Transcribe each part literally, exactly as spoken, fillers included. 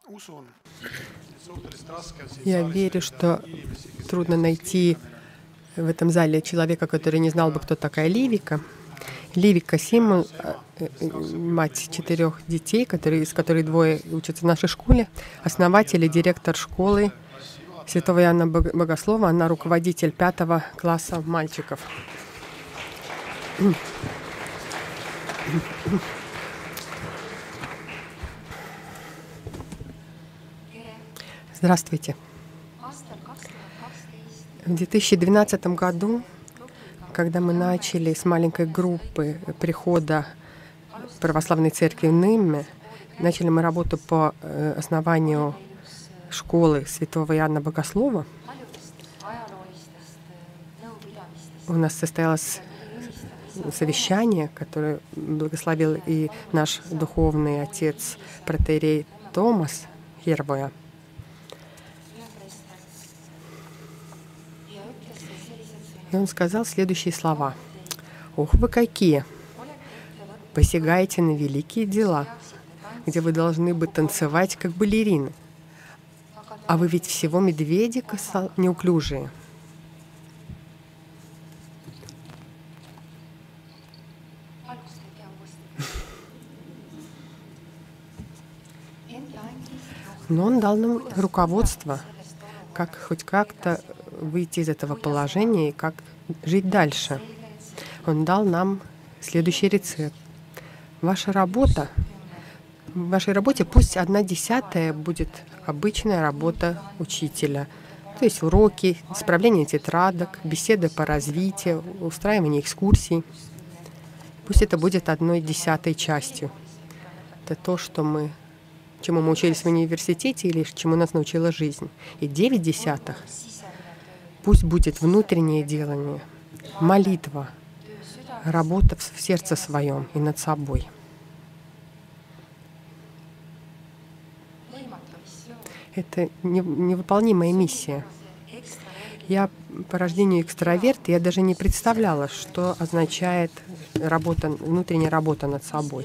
Я верю, что трудно найти в этом зале человека, который не знал бы, кто такая Ливика. Ливика Симон, мать четырех детей, которые, из которых двое учатся в нашей школе, основатель и директор школы Святого Иоанна Богослова. Она руководитель пятого класса мальчиков. Здравствуйте. В две тысячи двенадцатом году, когда мы начали с маленькой группы прихода Православной Церкви в Нимме, начали мы работу по основанию школы Святого Иоанна Богослова, у нас состоялось совещание, которое благословил и наш духовный отец протоиерей Томас Хервоя. И он сказал следующие слова. «Ох, вы какие! Посягаете на великие дела, где вы должны бы танцевать, как балерины. А вы ведь всего медведи косо... неуклюжие». Но он дал нам руководство, как хоть как-то выйти из этого положения и как жить дальше. Он дал нам следующий рецепт. Ваша работа, в вашей работе пусть одна десятая будет обычная работа учителя. То есть уроки, исправление тетрадок, беседы по развитию, устраивание экскурсий. Пусть это будет одной десятой частью. Это то, что мы, чему мы учились в университете или чему нас научила жизнь. И девять десятых пусть будет внутреннее делание, молитва, работа в сердце своем и над собой. Это невыполнимая миссия. Я по рождению экстраверт, я даже не представляла, что означает работа, внутренняя работа над собой.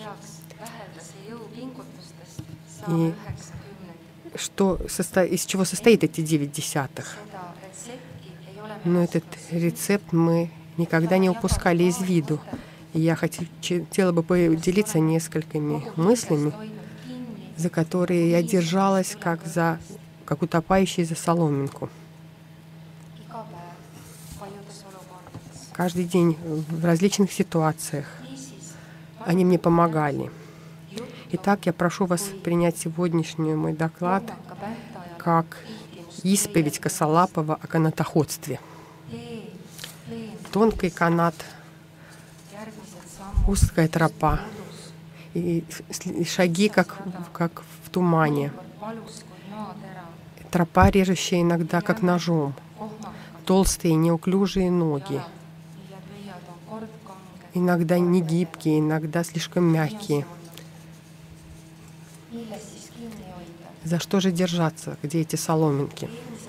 И что, из чего состоит эти девять десятых? Но этот рецепт мы никогда не упускали из виду. И я хотела бы поделиться несколькими мыслями, за которые я держалась как, за, как утопающий за соломинку. Каждый день в различных ситуациях они мне помогали. Итак, я прошу вас принять сегодняшний мой доклад как исповедь Косолапова о канатоходстве. Тонкий канат, узкая тропа, и шаги, как, как в тумане. Тропа, режущая иногда, как ножом. Толстые, неуклюжие ноги. Иногда не гибкие, иногда слишком мягкие. За что же держаться? Где эти соломинки?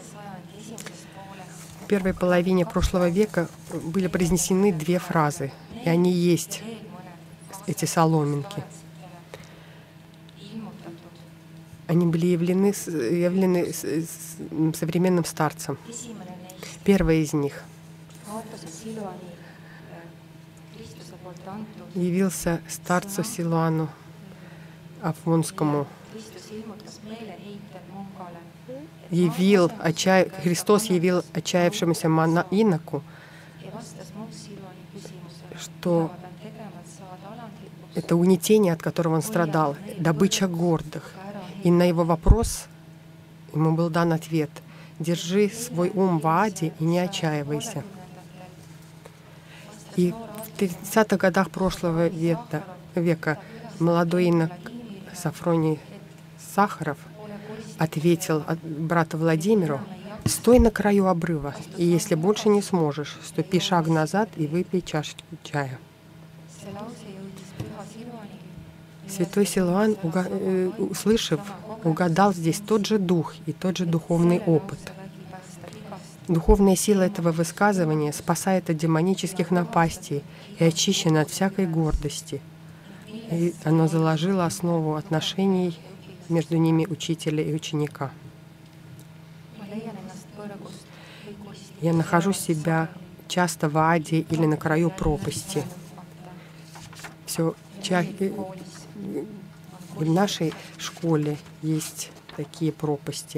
В первой половине прошлого века были произнесены две фразы, и они есть, эти соломинки. Они были явлены, явлены современным старцем. Первая из них явился старцу Силуану Афонскому. Явил, отчая... Христос явил отчаявшемуся мона... иноку, что это угнетение, от которого он страдал, добыча гордых. И на его вопрос ему был дан ответ: «Держи свой ум в аде и не отчаивайся». И в тридцатых годах прошлого века, века молодой инок Сафроний Сахаров ответил брату Владимиру: «Стой на краю обрыва, и если больше не сможешь, ступи шаг назад и выпей чашечку чая». Святой Силуан, услышав, угадал здесь тот же дух и тот же духовный опыт. Духовная сила этого высказывания спасает от демонических напастей и очищена от всякой гордости. И оно заложило основу отношений между ними учителя и ученика. Я нахожу себя часто в аде или на краю пропасти. Все чаще. И в нашей школе есть такие пропасти.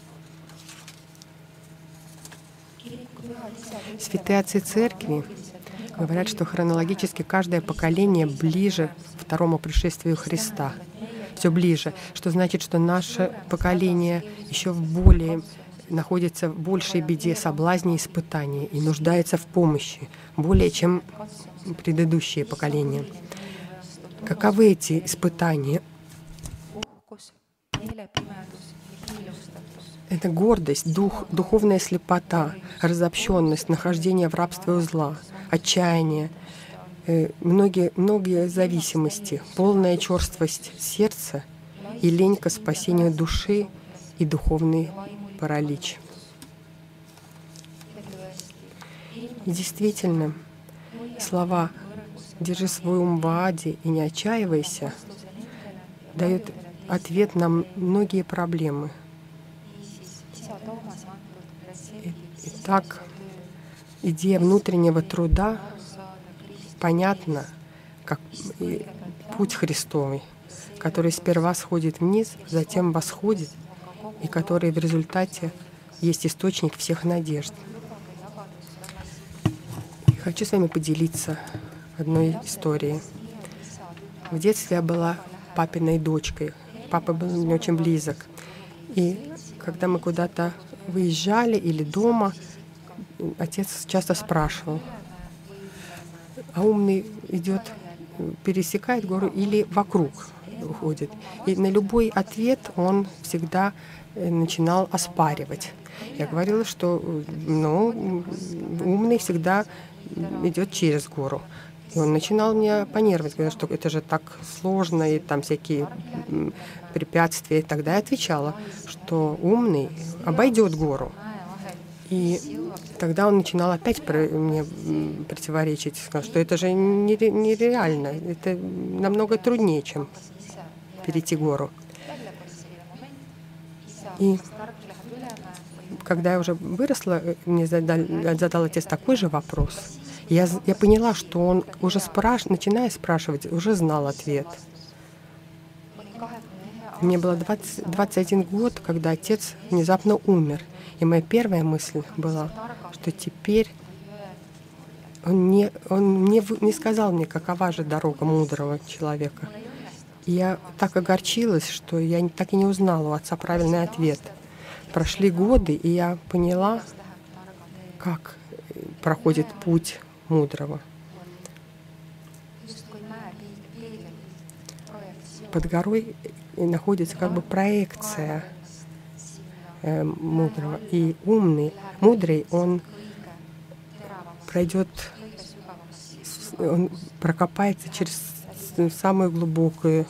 Святые отцы церкви говорят, что хронологически каждое поколение ближе к второму пришествию Христа. Все ближе, что значит, что наше поколение еще в более находится в большей беде, соблазне и испытании и нуждается в помощи, более чем предыдущие поколения. Каковы эти испытания? Это гордость, дух, духовная слепота, разобщенность, нахождение в рабстве у зла, отчаяние, э, многие, многие зависимости, полная черствость сердца и лень к спасению души и духовный паралич. И действительно, слова «держи свой ум в аде и не отчаивайся» дают ответ на многие проблемы. Итак, идея внутреннего труда понятна, как путь Христовый, который сперва сходит вниз, затем восходит, и который в результате есть источник всех надежд. И хочу с вами поделиться одной историей. В детстве я была папиной дочкой. Папа был мне очень близок. И когда мы куда-то выезжали или дома, отец часто спрашивал: а умный идет, пересекает гору или вокруг уходит? И на любой ответ он всегда начинал оспаривать. Я говорила, что ну, умный всегда идет через гору. И он начинал меня оппонировать, говорил, что это же так сложно, и там всякие препятствия. И тогда я отвечала, что умный обойдет гору. И тогда он начинал опять про, мне противоречить, сказал, что это же нереально, это намного труднее, чем перейти гору. И когда я уже выросла, мне задал, задал отец такой же вопрос. Я, я поняла, что он уже спраш... начиная спрашивать, уже знал ответ. Мне было двадцать, двадцать один год, когда отец внезапно умер. И моя первая мысль была, что теперь он не, он не, не сказал мне, какова же дорога мудрого человека. И я так огорчилась, что я так и не узнала у отца правильный ответ. Прошли годы, и я поняла, как проходит путь мудрого. Под горой находится как бы проекция э, мудрого. И умный, мудрый, он пройдет, он прокопается через самую глубокую,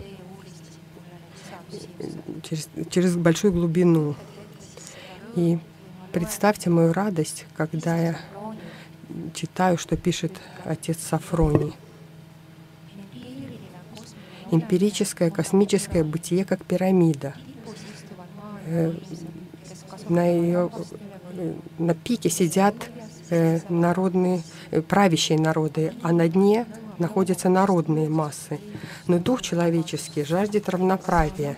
через, через большую глубину. И представьте мою радость, когда я читаю, что пишет отец Сафроний. Эмпирическое космическое бытие как пирамида. На ее на пике сидят народные, правящие народы, а на дне находятся народные массы. Но дух человеческий жаждет равноправия.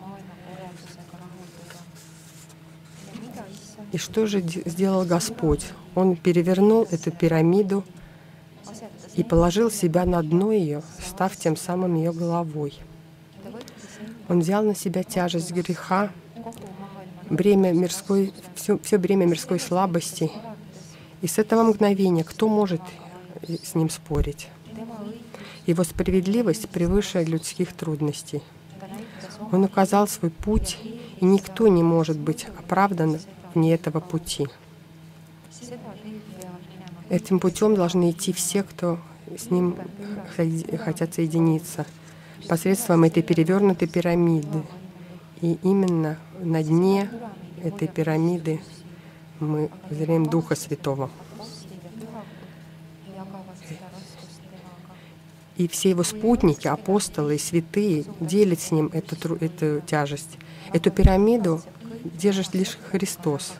И что же сделал Господь? Он перевернул эту пирамиду и положил себя на дно ее, став тем самым ее головой. Он взял на себя тяжесть греха, бремя мирской, все, все бремя мирской слабости. И с этого мгновения кто может с ним спорить? Его справедливость превыше людских трудностей. Он указал свой путь, и никто не может быть оправдан вне этого пути. Этим путем должны идти все, кто с ним хотят соединиться, посредством этой перевернутой пирамиды. И именно на дне этой пирамиды мы зрим Духа Святого. И все его спутники, апостолы и святые делят с ним эту, эту тяжесть. Эту пирамиду держит лишь Христос.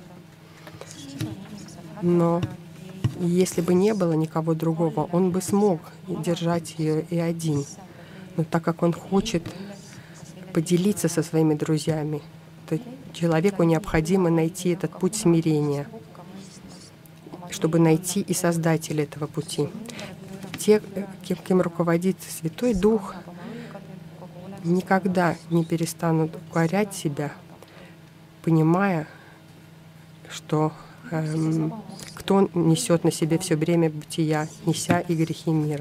Но если бы не было никого другого, он бы смог держать ее и один. Но так как он хочет поделиться со своими друзьями, то человеку необходимо найти этот путь смирения, чтобы найти и создателя этого пути. Те, кем, кем руководит Святой Дух, никогда не перестанут укорять себя, понимая, что эм, кто несет на себе все бремя бытия, неся и грехи мира.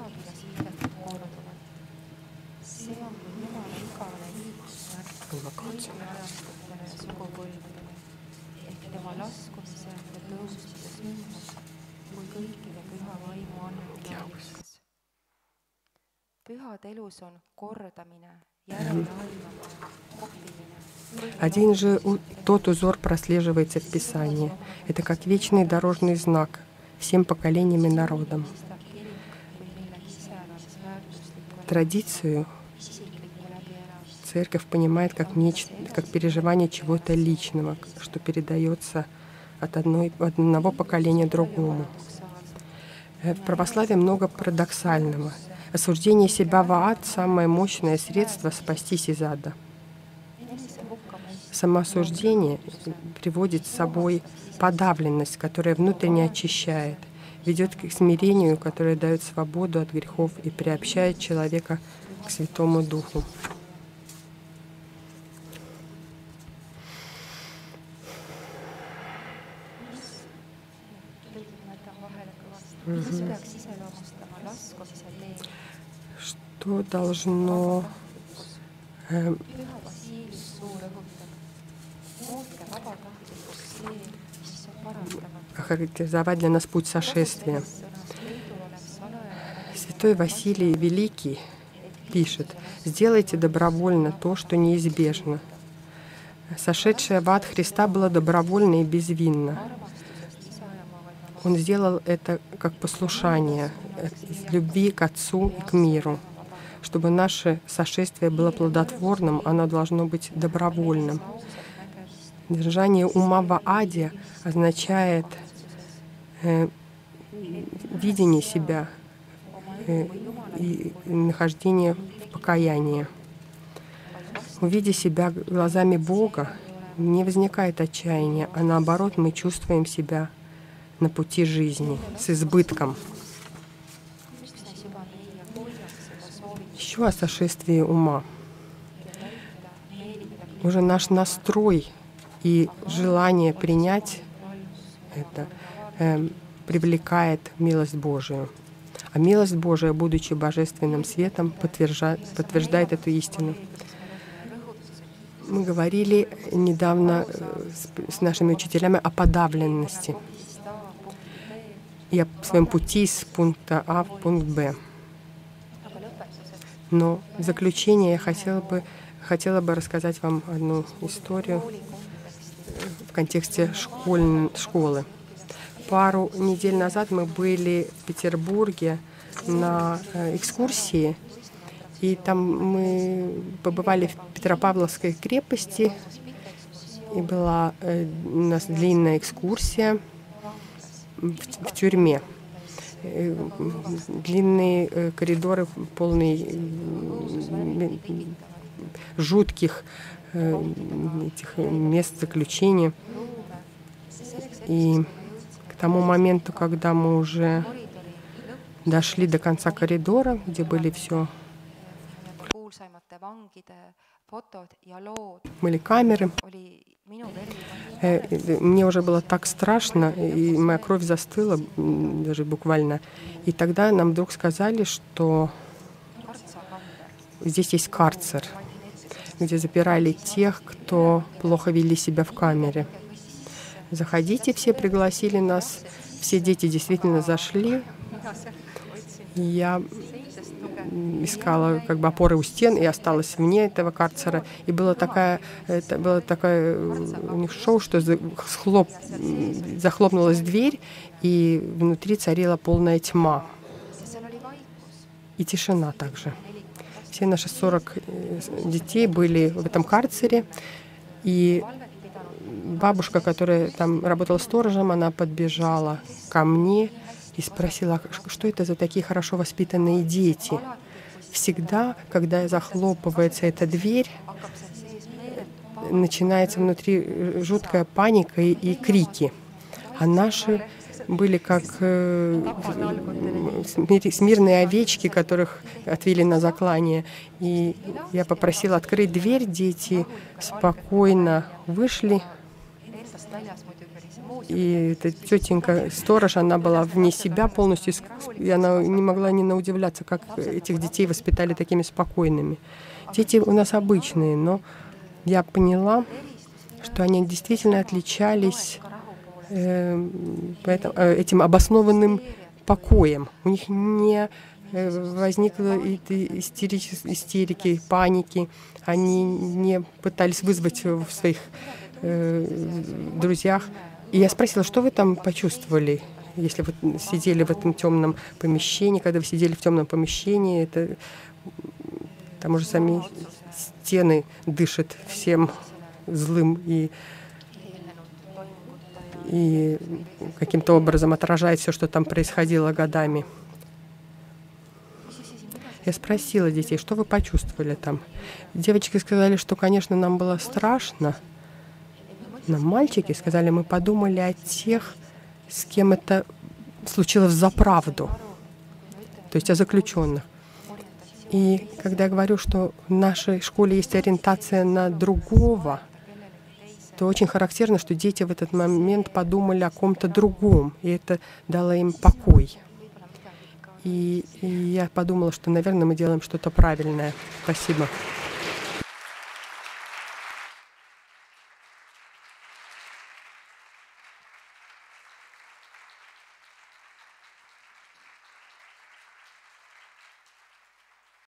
Один же тот узор прослеживается в Писании. Это как вечный дорожный знак всем поколениям и народам. Традицию Церковь понимает как нечто, как переживание чего-то личного, что передается от, одной, от одного поколения другому. В православии много парадоксального. Осуждение себя в ад — самое мощное средство спастись из ада. Самоосуждение приводит с собой подавленность, которая внутренне очищает, ведет к смирению, которое дает свободу от грехов и приобщает человека к Святому Духу. Угу. Что должно э, охарактеризовать для нас путь сошествия? Святой Василий Великий пишет: «Сделайте добровольно то, что неизбежно». Сошедшее в ад Христа было добровольно и безвинно. Он сделал это как послушание из любви к Отцу и к миру. Чтобы наше сошествие было плодотворным, оно должно быть добровольным. Держание ума в аде означает э, видение себя э, и нахождение в покаянии. Увидя себя глазами Бога, не возникает отчаяния, а наоборот мы чувствуем себя на пути жизни с избытком. Еще о сошествии ума. Уже наш настрой и желание принять это э, привлекает милость Божию. А милость Божия, будучи божественным светом, подтверждает, подтверждает эту истину. Мы говорили недавно с, с нашими учителями о подавленности и о своем пути с пункта А в пункт Б. Но в заключение я хотела бы, хотела бы рассказать вам одну историю в контексте школь, школы. Пару недель назад мы были в Петербурге на экскурсии, и там мы побывали в Петропавловской крепости, и была у нас длинная экскурсия в, в тюрьме. Длинные коридоры, полные жутких этих мест заключения. И к тому моменту, когда мы уже дошли до конца коридора, где были все, были камеры, мне уже было так страшно, и моя кровь застыла даже буквально. И тогда нам вдруг сказали, что здесь есть карцер, где запирали тех, кто плохо вели себя в камере. Заходите, все пригласили нас. Все дети действительно зашли. Я искала как бы опоры у стен и осталась вне этого карцера. И было такое, это было такое у них шоу, что захлоп, захлопнулась дверь, и внутри царила полная тьма. и тишина также. Все наши сорок детей были в этом карцере, и бабушка, которая там работала сторожем, она подбежала ко мне и спросила, что это за такие хорошо воспитанные дети. Всегда, когда захлопывается эта дверь, начинается внутри жуткая паника и, и крики. А наши были как э, смирные овечки, которых отвели на заклание. И я попросила открыть дверь, дети спокойно вышли. И эта тетенька, сторож, она была вне себя полностью, и она не могла не наудивляться, как этих детей воспитали такими спокойными. Дети у нас обычные, но я поняла, что они действительно отличались э, этим обоснованным покоем. У них не возникло истерики, паники. Они не пытались вызвать в своих э, друзьях. И я спросила, что вы там почувствовали, если вы сидели в этом темном помещении, когда вы сидели в темном помещении, это, там уже сами стены дышат всем злым и, и каким-то образом отражает все, что там происходило годами. Я спросила детей, что вы почувствовали там. Девочки сказали, что, конечно, нам было страшно. Но мальчики сказали, мы подумали о тех, с кем это случилось взаправду, то есть о заключенных. И когда я говорю, что в нашей школе есть ориентация на другого, то очень характерно, что дети в этот момент подумали о ком-то другом, и это дало им покой. И, и я подумала, что, наверное, мы делаем что-то правильное. Спасибо.